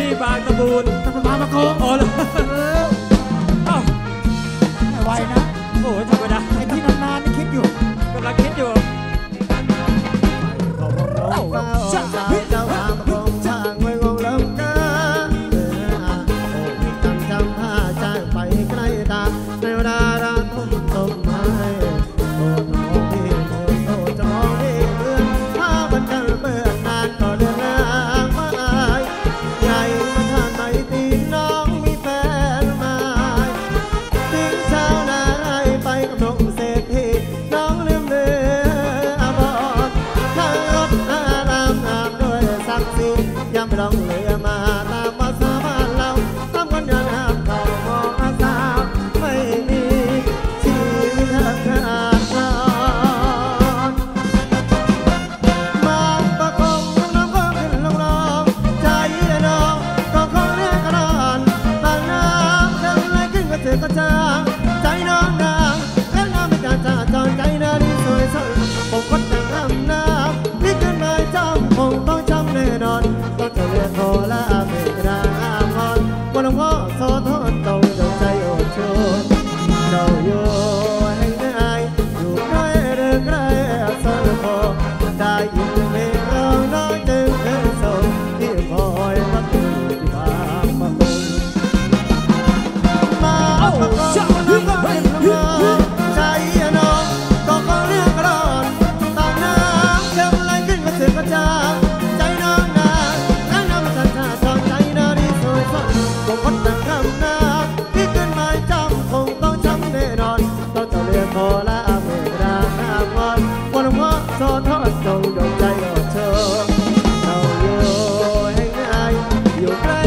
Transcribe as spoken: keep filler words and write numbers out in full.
บางตะบูนตะบางมะโกโอ้เลยเอ้าไม่ไหวนะโอ้ยธรรมดาไอ้ที่นานๆนี่คิดอยู่กำลังคิดอยู่จะพิจารณาคงช่างไว้งงลงกันโอ้ยจำจำผ้าจ้างไปใกล้ตาในเวลาราทุ่มต้นไม้โอ้มองที่โอ้โอ้จะมองที่เมื่อผ้ามันจะเบื่อนานก็เรื่องนางไม้ใหญ่มาทานไม่ตีน้องมีแฟนใหม่ทิ้งชาวนาไปกับน้องเศรษฐีน้องลืมเรืออบอดข้างรถอารามงามด้วยศักดิ์ศรียังไม่ลองเรือมาตามภาษาบ้านเราตามกันยังห้ามเขามองอาสาไม่มีชีวิตขาดนอนมาประคองน้ำก็ขึ้นลงลองใจน้องก็คงเรียกกระดอนต่างน้ำจะไหลขึ้นก็เถือกระจางใจน้องนางและน้ำไม่จ่าจ่าจอนใจนาดีสวยสดผมก็แต่งรำน้ำนี่ขึ้นมาจำคงต้องจำแน่นอนต้องจะเรียกโทรละเมตตาอามอนวันหลวงพ่อโสธรตรงดวงใจโอดชนเราอยู่แห่งไหนอยู่ใกล้หรือไกลสนพอได้ยินเพลงร้องน้อยจึงเป็นโศกที่คอยมาตื่นที่บางมาคงมาประกอบน้ำก็เป็นลมใจน้องก็คงเรียกกระดอนต่างน้ำเข้มไหลขึ้นก็เถือกกระจางใจน้องนางและน้ำชาชาจอนใจนาดีสวยสดคงคดแต่งคำน้ำที่ขึ้นมาจำคงต้องจำแน่นอนต้องจะเรียกโทรละเมตตาหน้ามอนวันหลวงพ่อโสธรจงดวงใจโอดชนเราอยู่แห่งไหนอยู่ใกล้